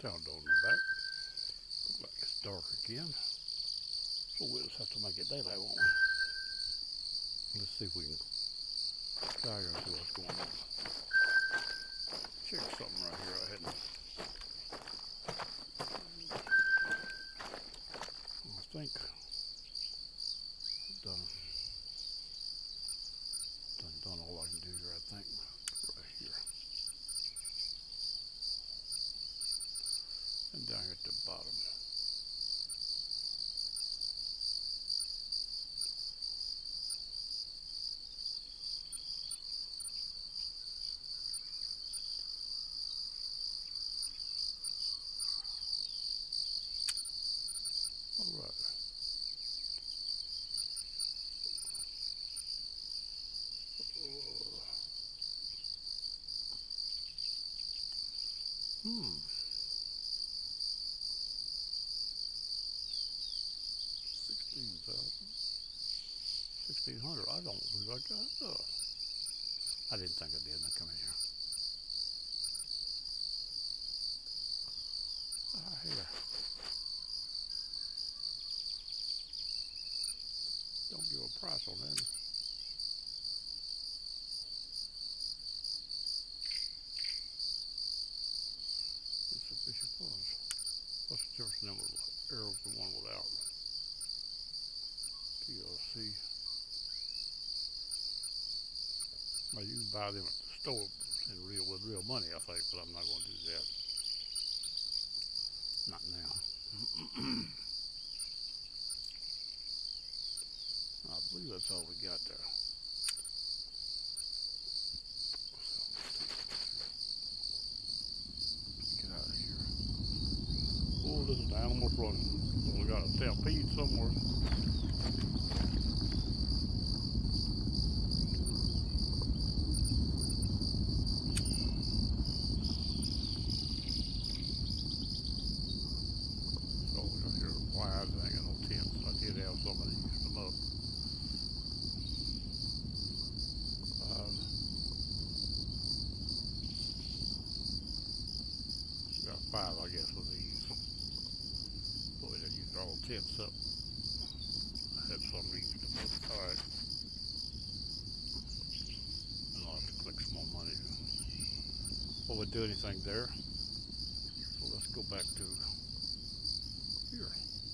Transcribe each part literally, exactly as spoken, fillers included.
Town dog in the back. Looks like it's dark again. So we'll just have to make it daylight, won't we? Let's see if we can try here and see what's going on. Check something right here I hadn't. I think I've done, done, done all I can do here, I think. Right here. And down here at the bottom. All right. Hmm. Sixteen thousand. Sixteen hundred. I don't believe I got enough. I didn't think I did. Now come in here. Ah, here. Don't give a price on that. Insufficient funds. What's the difference in number of arrows and one without? T L C. Well, you can buy them at the store in real with real money, I think, but I'm not going to do that. Not now. I believe that's all we got there. Get out of here. Oh, this is the animals running. Well, we got a stampede somewhere. So we got here wires, I ain't got no tents. I did have somebody use them up. Five. We got five, I guess, with these. Boy, they used all tents up. I had some used them up. Alright. And I'll have to collect some more money. Will we do anything there? So let's go back to here.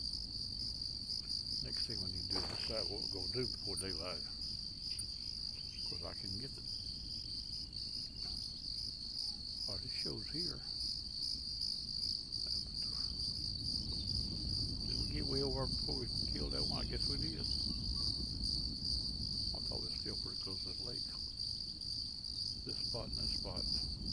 Next thing we need to do is decide what we're going to do before daylight. Because I can get the already shows here. Did we get way over before we killed that one? I guess we did. I thought we were still pretty close to the lake. This spot and this spot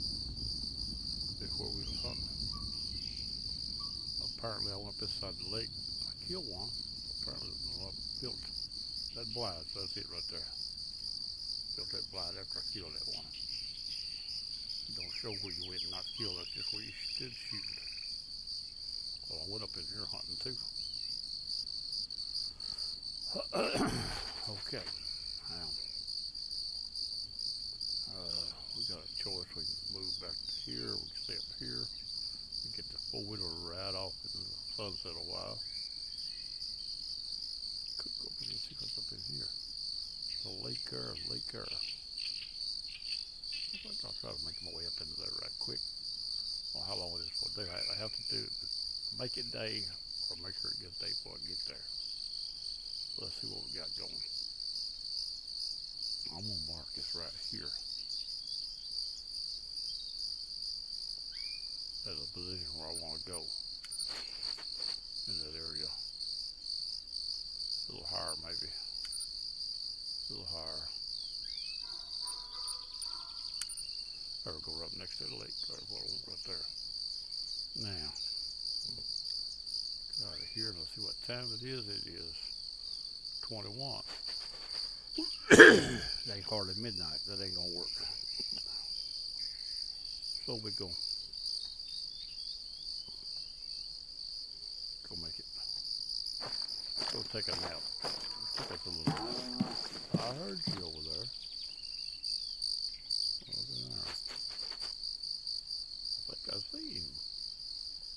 is where we was hunting. Apparently I went up this side of the lake. I killed one. Apparently I built that blind, so that's it right there. Built that blind after I killed that one. Don't show where you went and not kill, that's just where you did shoot. Well, I went up in here hunting too. Okay, now uh, we got a choice. We can move back to here, we can stay up here, we get the four wheeler to ride off in the sunset a while. Could go up in and see what's up in here. The lake there, lake there. I think I'll try to make my way up into there right quick. Well, how long it is for day? I, I have to do make it day or make sure it gets day before I get there. So let's see what we got going. I'm gonna mark this right here as a position where I want to go in that area. A little higher, maybe. A little higher. Or go right next to the lake. That's what I want right there. Now, get out of here. Let's see what time it is. It is twenty-one. It ain't hardly midnight. That ain't gonna work. So we go. Go make it. Go take a nap. Take us a little bit. I heard you over there. Over there. I think I see him.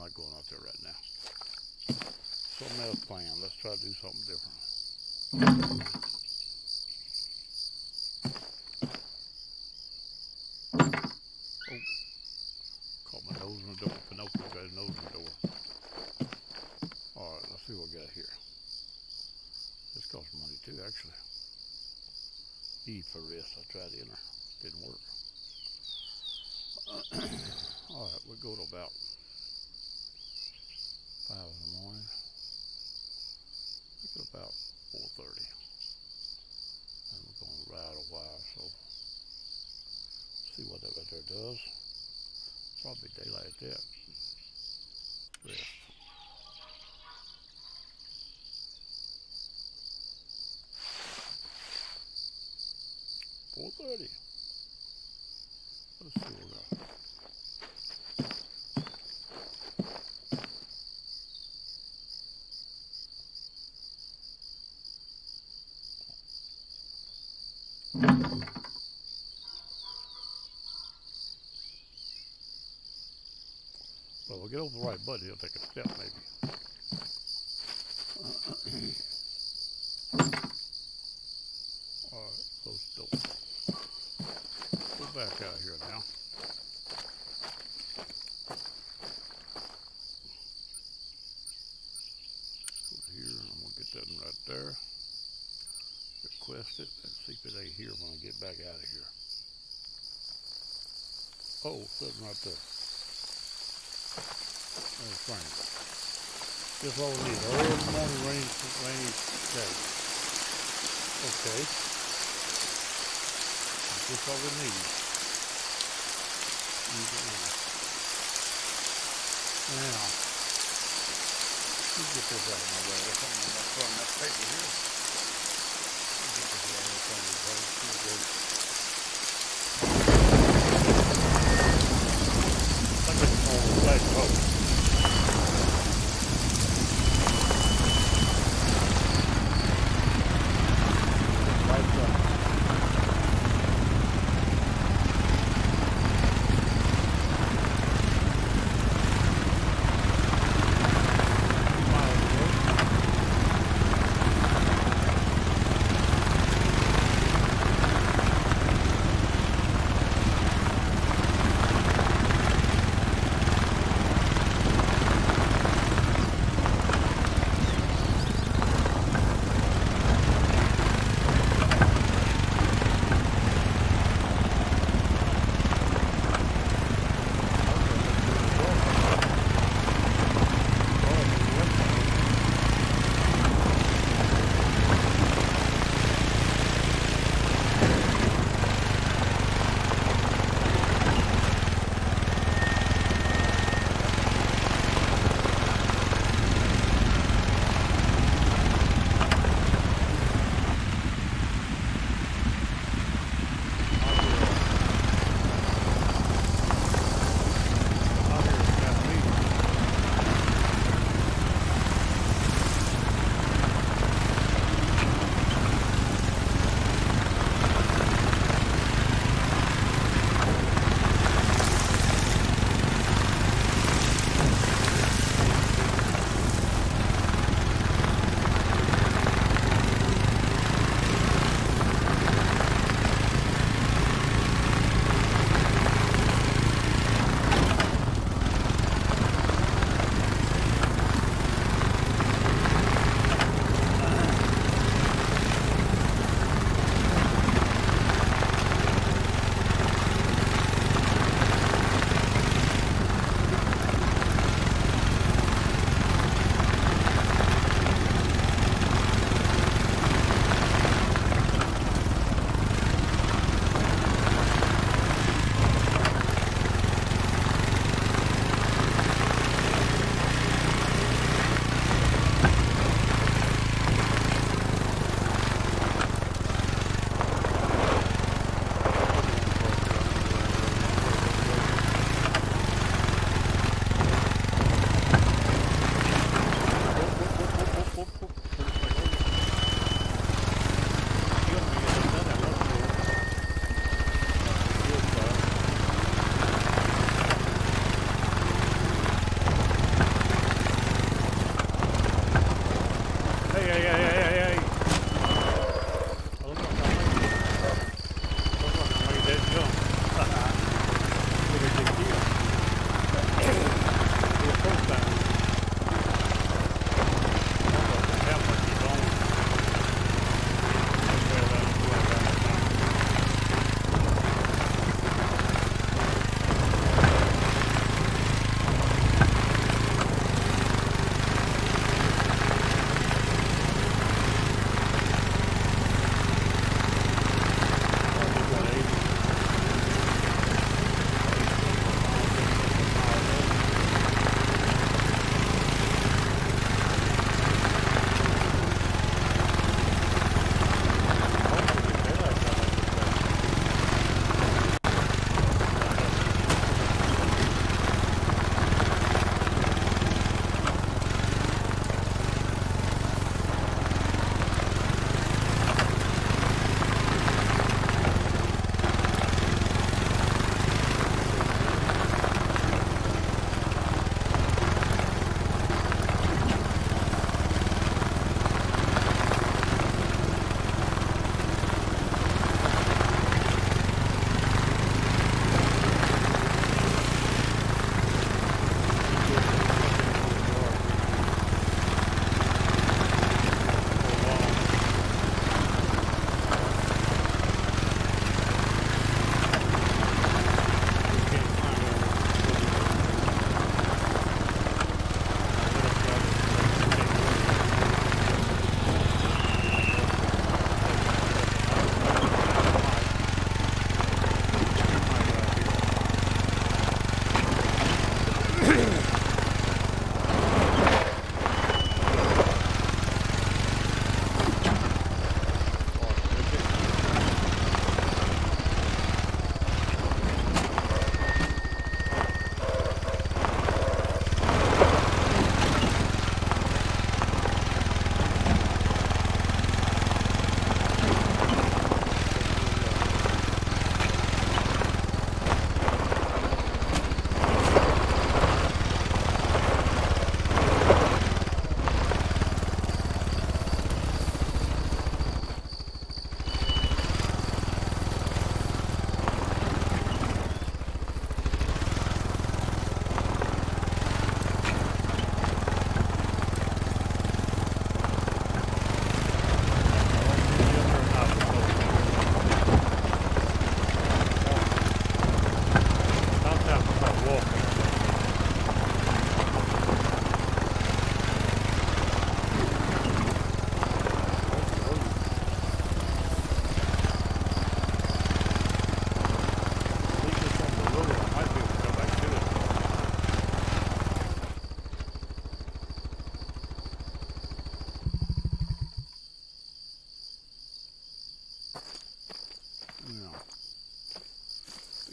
not going out there right now. Something else planned. Let's try to do something different. Oh, caught my nose in the door. Pinocchio got his nose in the door. Alright, let's see what we got here. This costs money too, actually. E for wrist. I tried to enter. Didn't work. Alright, we'll go to about five in the morning. We'll go about four thirty. And we're going to ride a while, so see what that right there does. Probably daylight that. Rest. four thirty. Let's see what we got. Well, we'll get over the right button. He'll take a step, maybe. Alright, close the door. Go back out here now. Go here, and I'm going to get that one right there. Request it, and see if it ain't here when I get back out of here. Oh, something right there. There's Frank. Just what we need. Early morning rain, rainy day. Okay. Just what we need. Use it now. Now, let's get this out of my way. There's something in that front of that paper here. Let's get this out of my front of the boat. Look at the old black boat.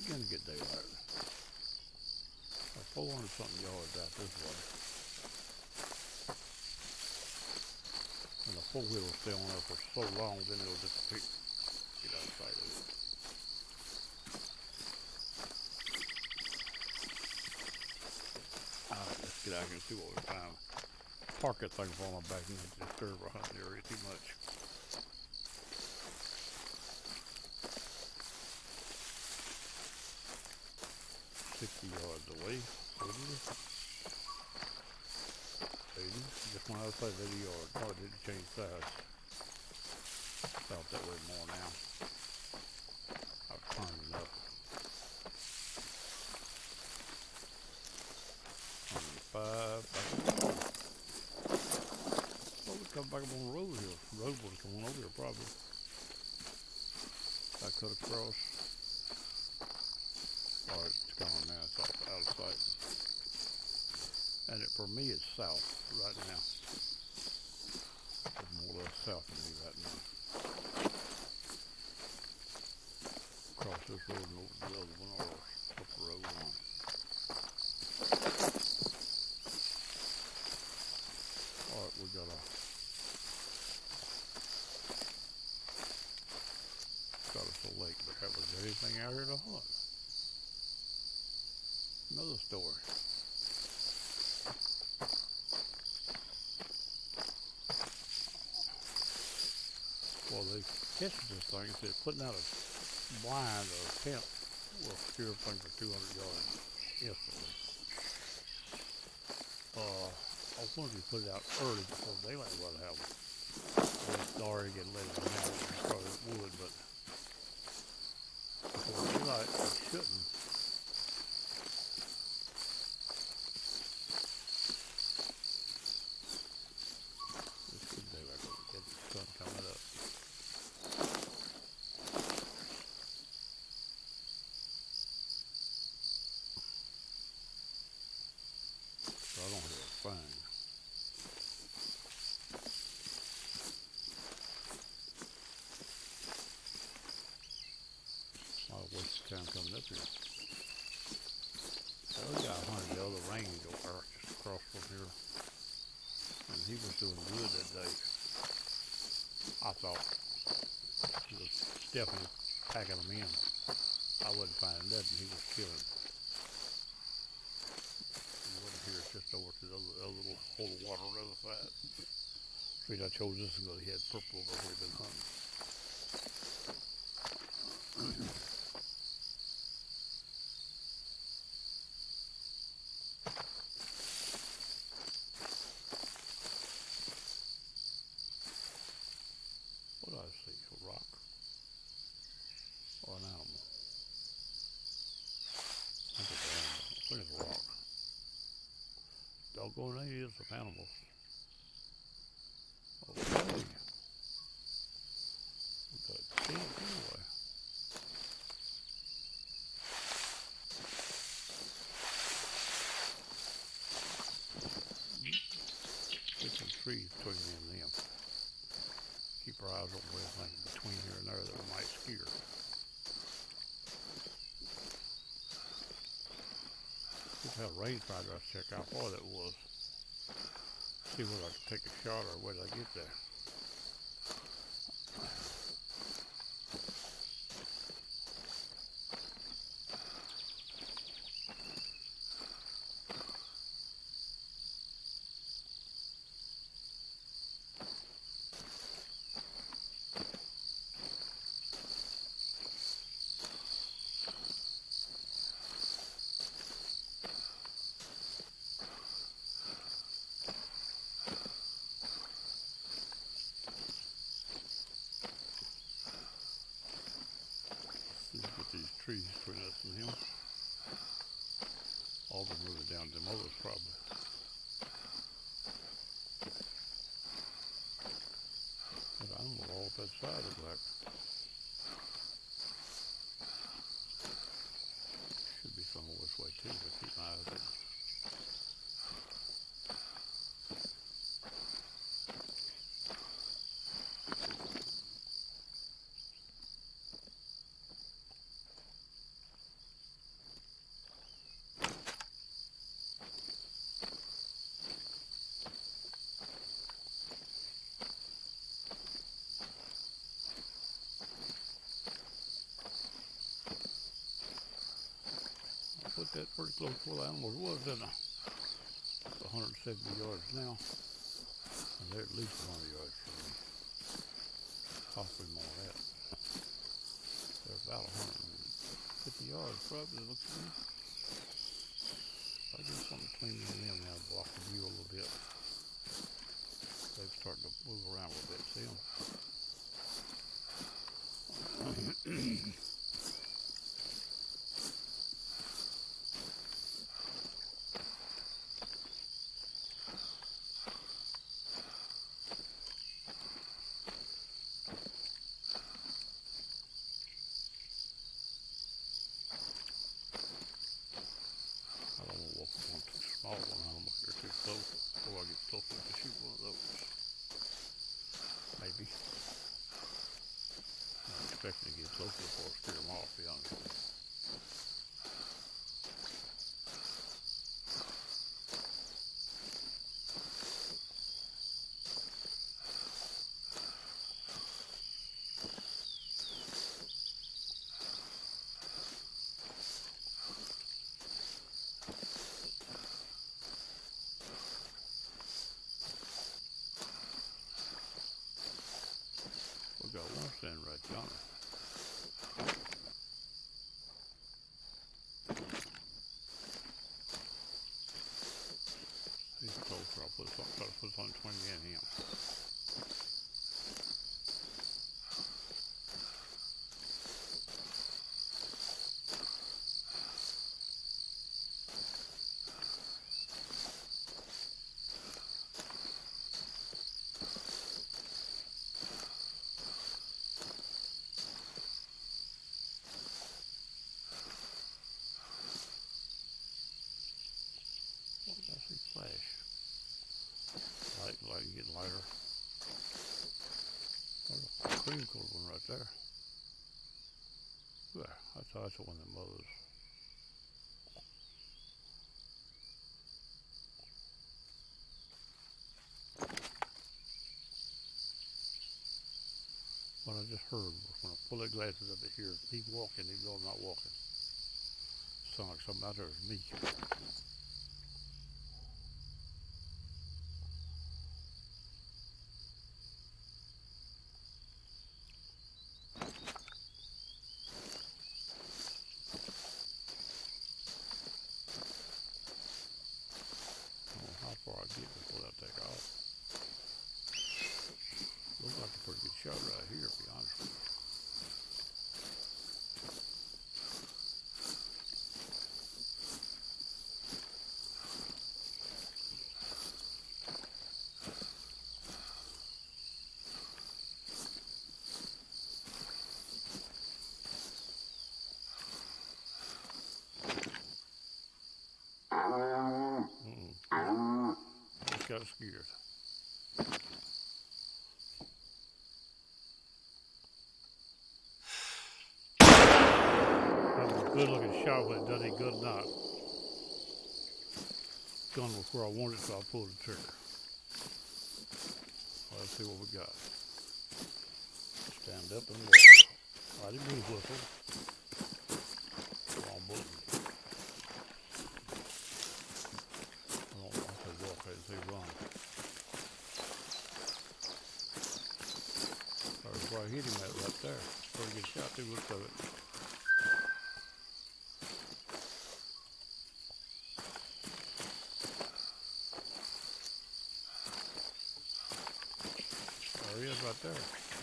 Gonna get daylight. four hundred something yards out this way. And the four wheel will stay on there for so long, then it'll disappear. Get outside of it. Alright, let's get out here and see what we find. Park that thing on my back and disturb our hunting area too much. Sixty yards away. eighty. eighty. Just when I was saying eighty yards. Oh, it didn't change size. Felt that way more now. I've turned enough. one hundred five. Oh, we come back up on the road here. The road was coming over here probably. I cut across. Or it's gone now, it's off, out of sight. And it, for me, it's south right now. It's more or less south of me right now. Across this road and over to the other one, or up the road one. Alright, we got a got us a lake, but have we got anything out here to hunt? Another story. Well, they catch this thing, so putting out a blind or a tent will secure a thing for two hundred yards instantly. Uh, I wanted to put it out early before daylight would have them. It's already getting late now, it probably would, but before daylight, it shouldn't. I don't hear a thing. I'll waste time coming up here. Well, we got a hundred the other range over just across from here. And he was doing good that day. I thought. He was definitely packing them in. I wasn't finding nothing. He was killing. Here, it's just over to the other, other little hole of water on the other side. The reason I chose this is because he had purple over where he'd been hunting. What did I see? A rock? Or an animal? I think it's an animal. I think it's a rock. Doggone natives of animals. Okay. We got a tent anyway. Get some trees between me and them. Keep our eyes open for anything between here and there that might scare. Just had a rangefinder I check how far that was. See whether I could take a shot or whether I get there. These trees between us and him. All of them moving down them others probably. But I don't know all that side of that. Should be some over this way too, but keep my eyes open. put that pretty close to where the animals was, didn't I? one hundred seventy yards now, and they're at least one hundred yards from me. Possibly more than that. They're about one hundred fifty yards, probably, it looks to me. I get something between me and them now to block the view a little bit. They're starting to move around a little bit, see them? I don't want to walk up on too small one. I don't want to get too close before I get close enough to shoot one of those. Maybe. I'm expecting to get closer before I scare them off, to be honest with you. We got one standing right yonder. He's closer. I'll put some, try to put something between me and him. What did I see flash? Light, light getting lighter. There's a cream colored one right there. There, that's, that's the one that mothers. What I just heard was when I pull the glasses up to here, he's walking, even though I'm not walking. Sound like something out there is me. I don't know how far I get before I take off. Looks like a pretty good shot right here, to be honest with you. Mm-mm. I just got scared. That was a good looking shot, but it doesn't any good or not. Gun was where I wanted it, so I pulled the trigger. Well, let's see what we got. Stand up and walk. I didn't move whistle. Wrong button. I don't know if I walk, I say run. There's where I hit him at right there. Pretty good shot too, look of it. There he is right there.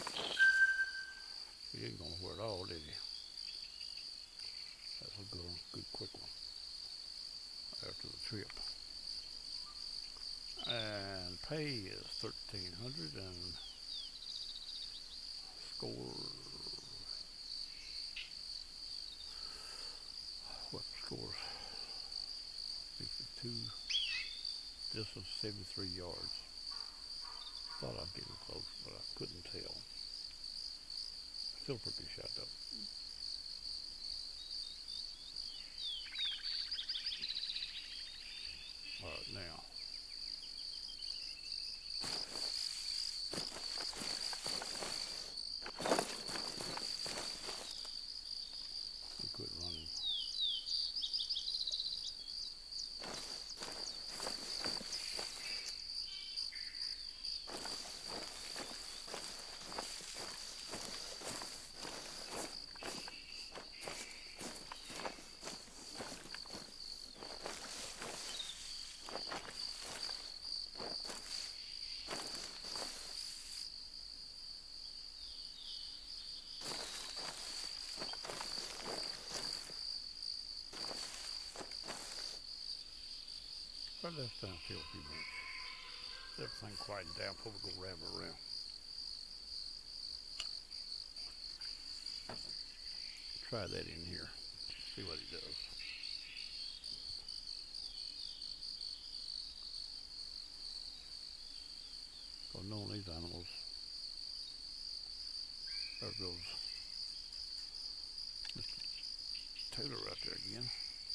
He ain't going nowhere at all, did he? That's a good one, good quick one. After the trip. And pay is thirteen hundred and score. What scores? fifty-two. Distance seventy-three yards. Thought I'd get him close, but I couldn't tell. Still pretty good shot though. Alright, now. We quit running. Try this down still a few minutes. Everything quieten down before we go rabbit around. Try that in here. See what he does. Because knowing these animals, there goes Mister Taylor right there again.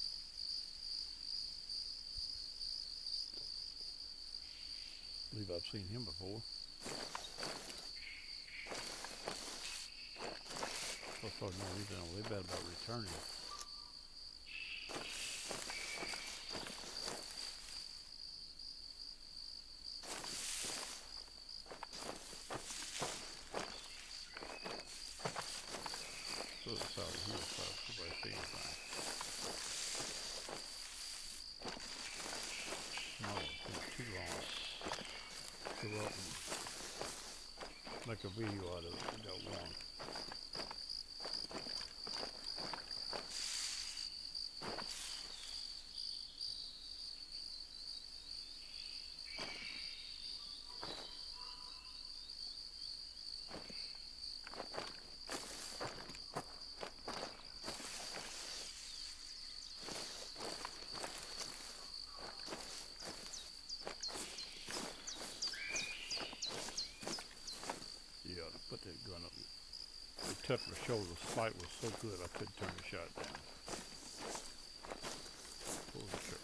I believe I've seen him before. I thought, no, these animals, they bad about returning. So it's out of here, so if I see anything. No, it's been too long. Go up and make a video out of it. We got one. Put that gun up. It touched my shoulder. The sight was so good I couldn't turn the shot down. Pull the trigger.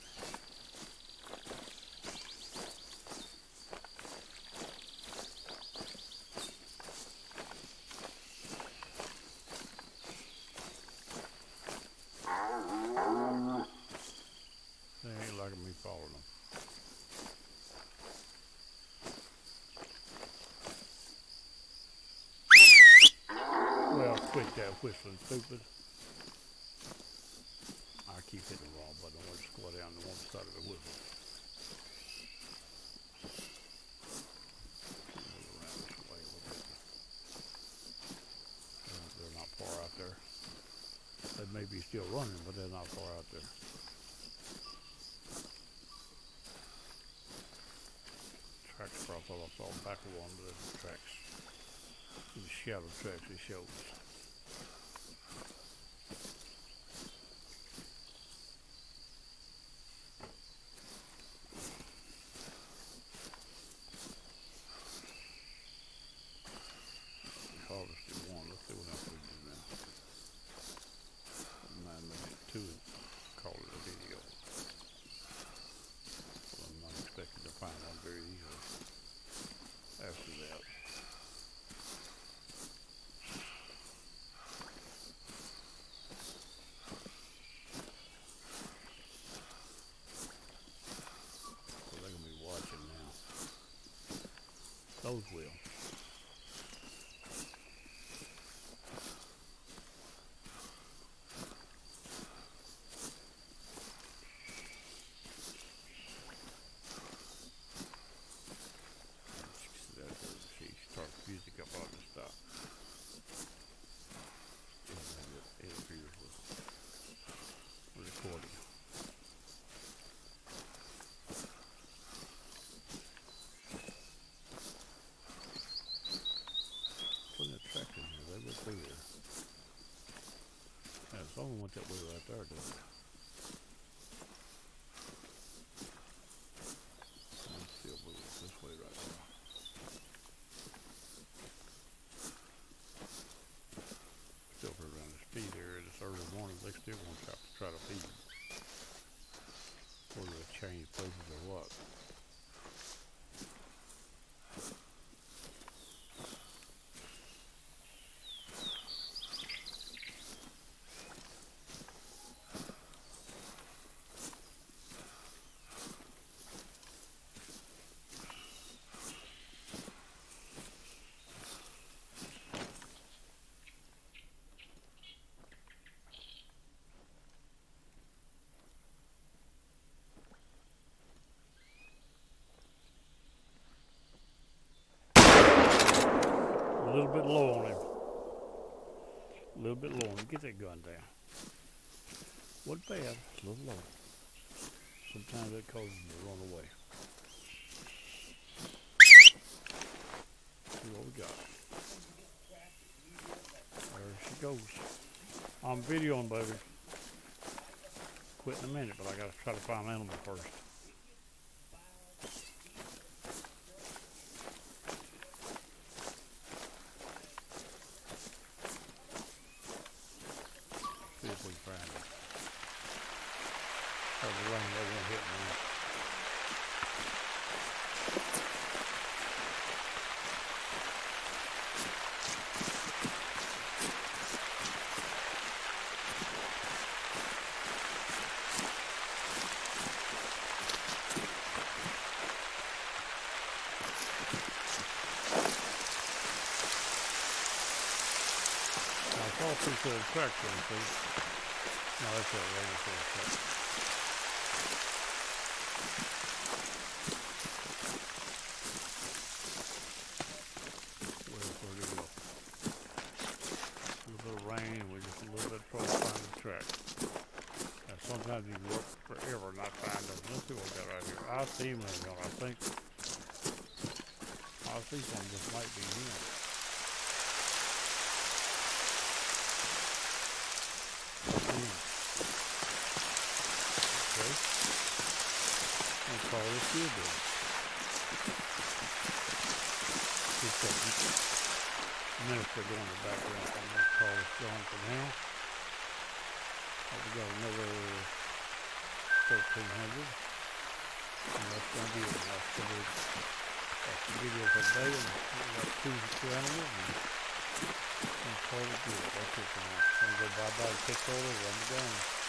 They ain't liking me following them. Quit that whistling, stupid. I keep hitting the wrong button. I want to squat down to one side of the whistle. Move around this way a little bit. They're, they're not far out there. They may be still running, but they're not far out there. Tracks across all I saw back of one of the tracks. The shadow tracks it shows. Harvested one. Let's see what else we do now. Nine minutes two and call it a video. Well, I'm not expecting to find one very easily after that. So they're gonna be watching now. Those will. Music up on the stop. And it interferes with the recording. Putting a track in here, they would be there. Yeah, someone went that way right there, didn't they? I'm still moving this way right now. Around the speed area this early morning, they still want to try to feed them. Whether they change places or what. A little bit low on him. A little bit low on him. Get that gun down. Wasn't bad. A little low. sometimes that causes them to run away. See what we got. There she goes. I'm videoing, baby. Quit in a minute, but I gotta try to find an animal first. See if we can find it. Oh, the rain, they won't hit me. I saw two little tracks on, see? No, that's it, right into the track. Where's where to go? A little bit of rain, we just a little bit of trouble finding the track. Now sometimes you can work forever not find them. Let's see what we got right here. I see him, I think. I see something that might be him. Okay. I'll call this field then. Just a minister going in the background. I'm going to call this John for now. Oh, we got another thirteen hundred. And that's going to be it. That's going to be that's the video for today. And we got two, two animals. And call it good. That's it for now. I'm going to go bye-bye and catch all over. I'm done.